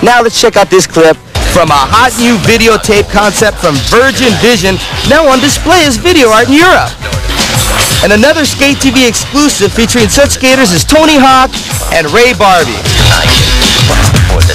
Now let's check out this clip from a hot new videotape concept from Virgin Vision, now on display as video art in Europe. And another Sk8 TV exclusive featuring such skaters as Tony Hawk and Ray Barbie.